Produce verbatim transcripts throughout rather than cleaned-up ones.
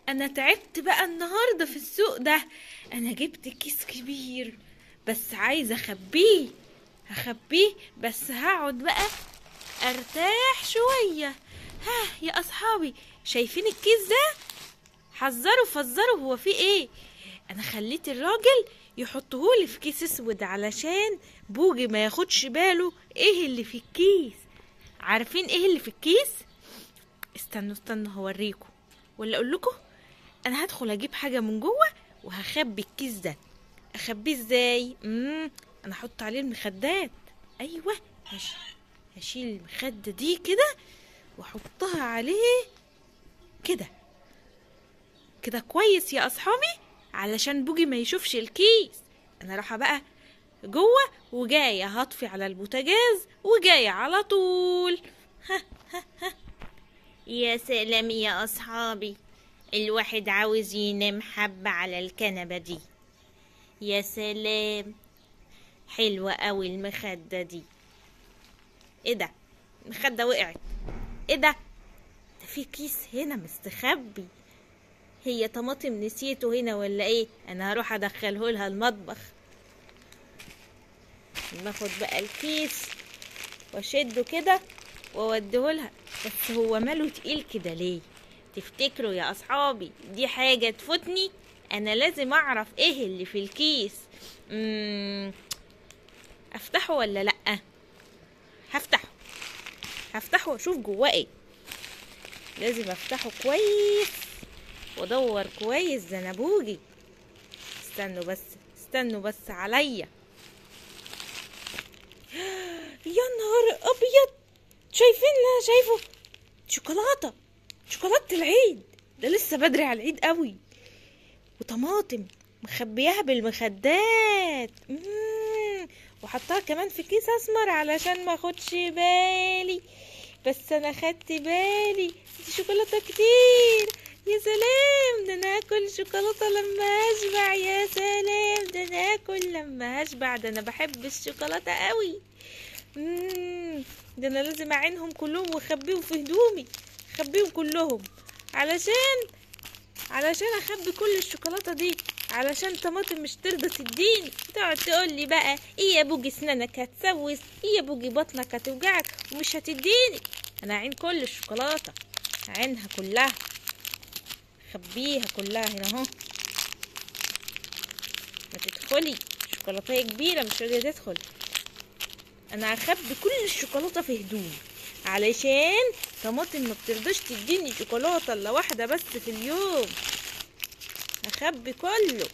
انا تعبت بقى النهارده في السوق ده. انا جبت كيس كبير بس عايزه اخبيه. هخبيه بس هقعد بقى ارتاح شويه. ها يا اصحابي، شايفين الكيس ده؟ حذروا فزروا، هو في ايه؟ انا خليت الراجل يحطهولي في كيس اسود علشان بوجي ما ياخدش باله ايه اللي في الكيس. عارفين ايه اللي في الكيس؟ استنوا استنوا هوريكم، ولا اقول لكم. انا هدخل اجيب حاجه من جوه وهخبي الكيس ده. اخبيه ازاي؟ امم انا احط عليه المخدات. ايوه، هش... هشيل المخده دي كده واحطها عليه كده كده كويس يا اصحابي، علشان بوجي ما يشوفش الكيس. انا رايحه بقى جوه وجايه هطفي على البوتاجاز وجايه على طول. ها ها ها. يا سلام يا اصحابي، الواحد عاوز ينام حبة على الكنبة دي. يا سلام، حلوة قوي المخدة دي. ايه ده؟ المخدة وقعت. ايه ده؟ ده في كيس هنا مستخبي. هي طماطم نسيته هنا ولا ايه؟ انا هروح ادخله لها المطبخ. ناخد بقى الكيس واشده كده واوديه لها. بس هو ماله تقيل كده ليه؟ تفتكروا يا اصحابي دي حاجة تفوتني؟ انا لازم اعرف ايه اللي في الكيس. مم... افتحه ولا لأ؟ هفتحه هفتحه واشوف جواه ايه. لازم افتحه كويس وادور كويس زنبوجي. استنوا بس استنوا بس عليا. يا نهار ابيض، شايفين اللي انا شايفه؟ شوكولاتة شوكولاتة العيد. ده لسه بدري على العيد قوي. وطماطم مخبياها بالمخدات. مم. وحطها كمان في كيس اسمر علشان ما اخدش بالي. بس انا خدت بالي، دي شوكولاتة كتير. يا سلام، ده انا هاكل شوكولاتة لما اشبع. يا سلام، ده انا هاكل لما اشبع. ده انا بحب الشوكولاتة قوي. مم. ده انا لازم اعينهم كلهم واخبيهم في هدومي. اخبيهم كلهم علشان علشان اخبي كل الشوكولاته دي، علشان طماطم مش ترضى تديني. تقعد تقول لي بقى ايه يا بوجي اسنانك هتسوس، ايه يا بوجي بطنك هتوجعك ومش هتديني. انا هعين كل الشوكولاته، هعينها كلها، خبيها كلها هنا اهو. ما تدخلي، شوكولاته كبيره مش راضيه تدخل. انا هخبي كل الشوكولاته في هدومي علشان طماطم ما بترضاش تديني شوكولاته الا واحده بس في اليوم. هخبي كله.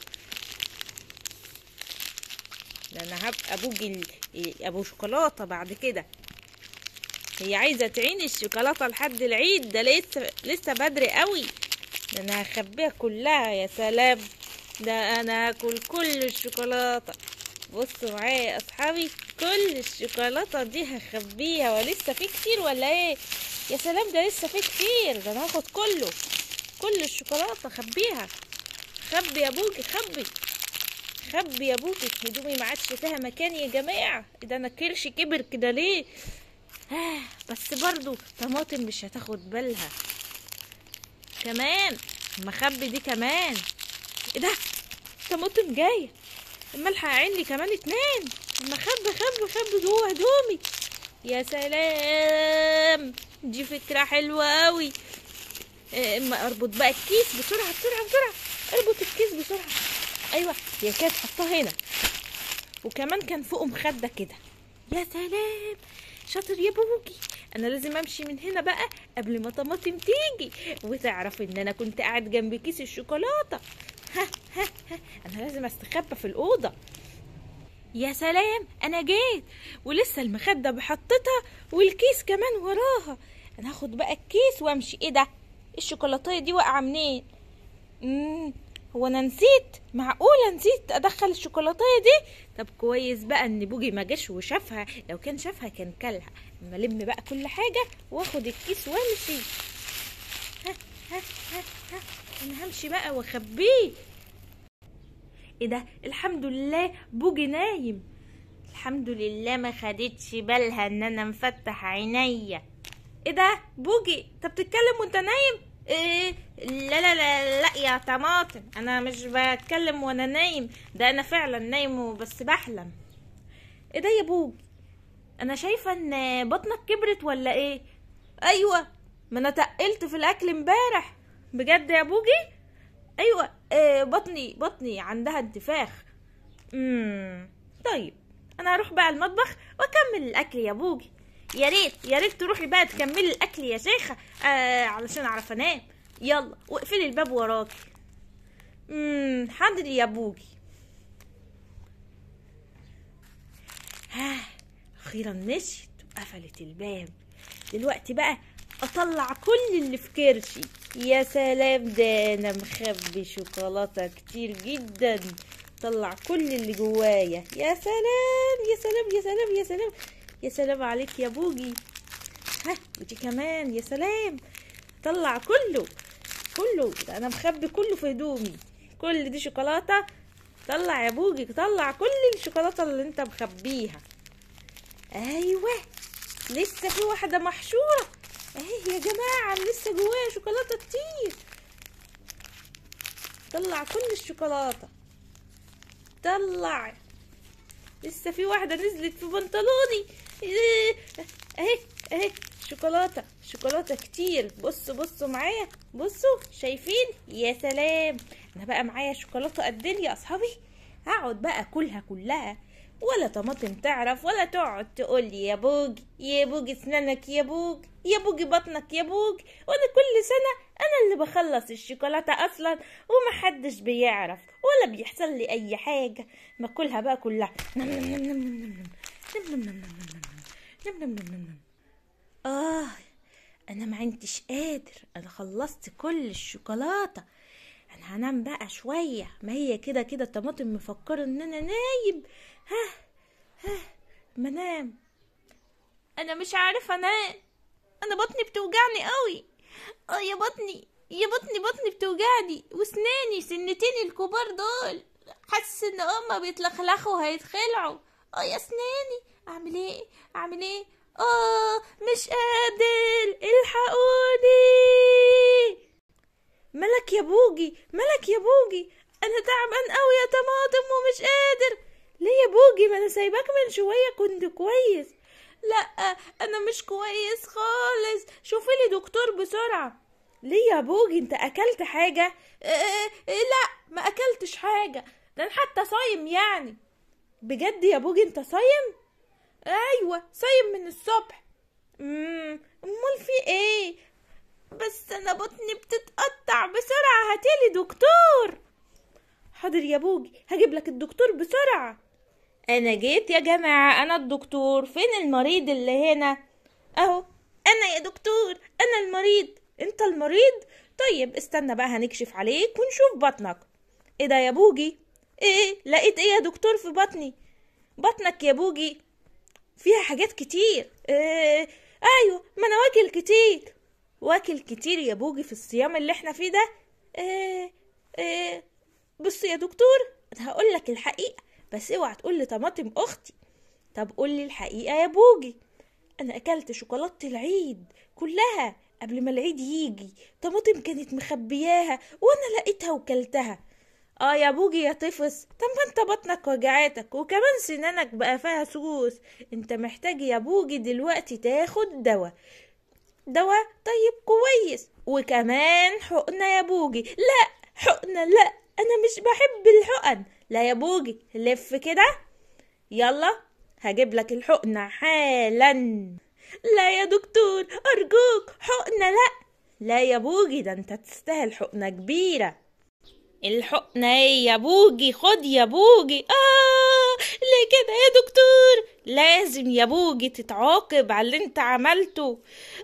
ده انا هبقى ابوجي ابو شوكولاته بعد كده. هي عايزه تعين الشوكولاته لحد العيد؟ ده لسه لسه بدري قوي. ده انا هخبيها كلها. يا سلام، ده انا هاكل كل الشوكولاته. بصوا معايا يا اصحابي، كل الشوكولاته دي هخبيها. ولسه في كتير ولا ايه؟ يا سلام، ده لسه في كتير. ده انا هاخد كله، كل الشوكولاته خبيها. خبي يا بوجي، خبي خبي يا بوجي. هدومي ما عادش فيها مكان يا جماعه. ده انا كرشي كبر كده ليه؟ آه بس برضو طماطم مش هتاخد بالها كمان. مخبي دي كمان. ايه ده؟ طماطم جايه. الملح هعين لي كمان اتنين. اما خبي خبي خبي جوه هدومي. يا سلام، دي فكرة حلوة قوي. اما اربط بقى الكيس بسرعة بسرعة بسرعة. اربط الكيس بسرعة. ايوه، هي كانت حطها هنا وكمان كان فوقه مخدة كده. يا سلام، شاطر يا بوجي. انا لازم امشي من هنا بقى قبل ما طماطم تيجي وتعرف ان انا كنت قاعد جنب كيس الشوكولاتة. ها ها ها، انا لازم استخبى في الأوضة. يا سلام، انا جيت ولسه المخدة بحطتها والكيس كمان وراها. انا هاخد بقى الكيس وامشي. ايه ده؟ الشوكولاتة دي واقعة منين؟ امم هو انا نسيت؟ معقولة نسيت ادخل الشوكولاتة دي؟ طب كويس بقى ان بوجي ما جاش وشافها. لو كان شافها كان كلها. اما الم بقى كل حاجة واخد الكيس وامشي. ها ها ها ها، انا همشي بقى واخبيه. ايه ده؟ الحمد لله بوجي نايم. الحمد لله ما خدتش بالها ان انا مفتح عينيا. ايه ده بوجي؟ انت بتتكلم وانت نايم؟ ايه؟ لا لا لا لا يا طماطم، انا مش بتكلم وانا نايم، ده انا فعلا نايم بس بحلم. ايه ده يا بوج؟ انا شايفه ان بطنك كبرت ولا ايه؟ ايوه، ما انا تقلت في الاكل امبارح. بجد يا بوجي؟ ايوه. إيه، بطني بطني عندها انتفاخ. امم طيب، انا هروح بقى المطبخ واكمل الاكل يا بوجي. يا ريت يا ريت تروحي بقى تكملي الاكل يا شيخه، آه علشان اعرف انام. يلا واقفلي الباب وراكي. امم حاضر يا بوجي. ها، اخيرا مشيت وقفلت الباب. دلوقتي بقى اطلع كل اللي في كرشي. يا سلام، ده انا مخبي شوكولاته كتير جدا. طلع كل اللي جوايا. يا سلام يا سلام يا سلام يا سلام يا سلام عليك يا بوجي. ها، ودي كمان. يا سلام، طلع كله كله. ده انا مخبي كله في هدومي. كل دي شوكولاته. طلع يا بوجي، طلع كل الشوكولاته اللي انت مخبيها. ايوه، لسه في واحده محشوره اهي يا جماعه، لسه جوايا شوكولاته كتير. طلع كل الشوكولاته. طلع. لسه في واحده نزلت في بنطلوني. اهي اهي شوكولاته شوكولاته كتير. بصوا بصوا معايا، بصوا شايفين؟ يا سلام، انا بقى معايا شوكولاته قدين يا اصحابي. هقعد بقى اكلها كلها، ولا طماطم تعرف ولا تقعد تقولي يا بوجي يا بوجي اسنانك يا بوج يا بوجي بطنك يا بوج. وانا كل سنه انا اللي بخلص الشوكولاته اصلا، ومحدش بيعرف ولا بيحصل لي اي حاجه. باكلها بقى كلها. نم نم نم نم نم نم نم نم نم نم نم نم. اه، انا ما عنديش قادر، انا خلصت كل الشوكولاته. انا هنام بقى شويه، ما هي كده كده الطماطم مفكره ان انا نايم. ها ها منام. انا مش عارفه انام، انا بطني بتوجعني قوي. اه يا بطني يا بطني بطني بتوجعني، واسناني سنتين الكبار دول حاسس ان هما بيتلخلخوا وهيتخلعوا. اه يا اسناني، اعمل ايه اعمل ايه؟ اه مش قادر، الحقوني. ملك يا بوجي ملك يا بوجي، انا تعبان قوي يا طماطم ومش قادر. ليه يا بوجي؟ ما انا سايباك من شويه كنت كويس. لا، انا مش كويس خالص، شوفي لي دكتور بسرعه. ليه يا بوجي؟ انت اكلت حاجه؟ اه لا، ما اكلتش حاجه، ده انا حتى صايم يعني. بجد يا بوجي انت صايم؟ ايوه صايم من الصبح. امم امال في ايه؟ بس انا بطني بتتقطع، بسرعه هاتيلي دكتور. حاضر يا بوجي، هجيب لك الدكتور بسرعه. انا جيت يا جماعه، انا الدكتور. فين المريض اللي هنا؟ اهو انا يا دكتور، انا المريض. انت المريض؟ طيب استنى بقى، هنكشف عليك ونشوف بطنك. ايه ده يا بوجي؟ ايه لقيت ايه يا دكتور في بطني؟ بطنك يا بوجي فيها حاجات كتير. إيه؟ ايوه، ما انا واكل كتير. واكل كتير يا بوجي في الصيام اللي احنا فيه ده. إيه إيه بص يا دكتور، انا هقول لك الحقيقه، بس اوعى تقول لي طماطم اختي. طب قول لي الحقيقه يا بوجي. انا اكلت شوكولاته العيد كلها قبل ما العيد يجي. طماطم كانت مخبياها وانا لقيتها وكلتها. اه يا بوجي يا طفس، طب ما انت بطنك وجعتك وكمان سنانك بقى فيها سوس. انت محتاج يا بوجي دلوقتي تاخد دواء. دواء؟ طيب كويس، وكمان حقنة يا بوجي. لا حقنة لا، انا مش بحب الحقن. لا يا بوجي، لف كده. يلا هجيب لك الحقنة حالا. لا يا دكتور ارجوك، حقنة لا. لا يا بوجي، ده انت تستاهل حقنة كبيرة. الحقنة ايه يا بوجي؟ خد يا بوجي. اه ليه كده يا دكتور؟ لازم يا بوجي تتعاقب على اللي انت عملته.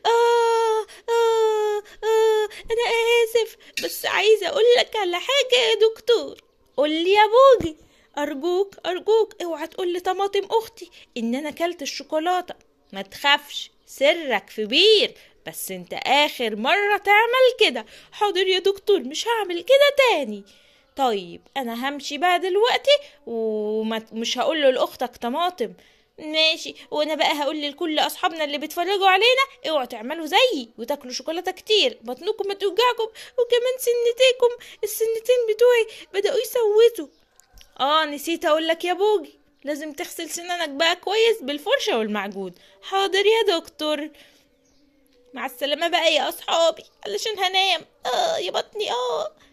آه آه آه انا اسف، بس عايزة اقولك على حاجة يا دكتور. قولي يا بوجي. ارجوك ارجوك اوعى تقولي طماطم اختي ان انا كلت الشوكولاتة. ما تخافش، سرك في بير، بس انت اخر مرة تعمل كده. حاضر يا دكتور، مش هعمل كده تاني. طيب انا همشي بقى دلوقتي، ومش هقوله لاختك طماطم. ماشي، وانا بقى هقول لكل اصحابنا اللي بيتفرجوا علينا اوعوا تعملوا زيي وتاكلوا شوكولاته كتير، بطنكم ما توجعكم، وكمان سنتيكم السنتين بتوعي بداوا يسوسوا. اه نسيت اقول لك يا بوجي، لازم تغسل سنانك بقى كويس بالفرشه والمعجون. حاضر يا دكتور. مع السلامه بقى يا اصحابي علشان هنام. اه يا بطني اه.